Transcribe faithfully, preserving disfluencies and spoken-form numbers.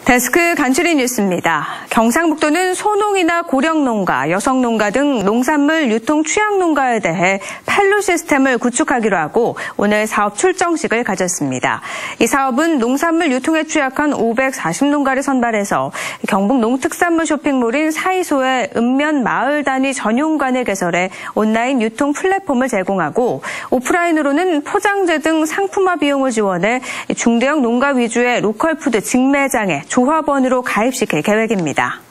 데스크 간추린 뉴스입니다. 경상북도는 소농이나 고령농가, 여성농가 등 농산물 유통 취약농가에 대해 판로 시스템을 구축하기로 하고 오늘 사업 출정식을 가졌습니다. 이 사업은 농산물 유통에 취약한 오백사십 농가를 선발해서 경북 농특산물 쇼핑몰인 사이소에 읍면 마을 단위 전용관을 개설해 온라인 유통 플랫폼을 제공하고 오프라인으로는 포장재 등 상품화 비용을 지원해 중대형 농가 위주의 로컬푸드 직매장에 조합원으로 가입시킬 계획입니다.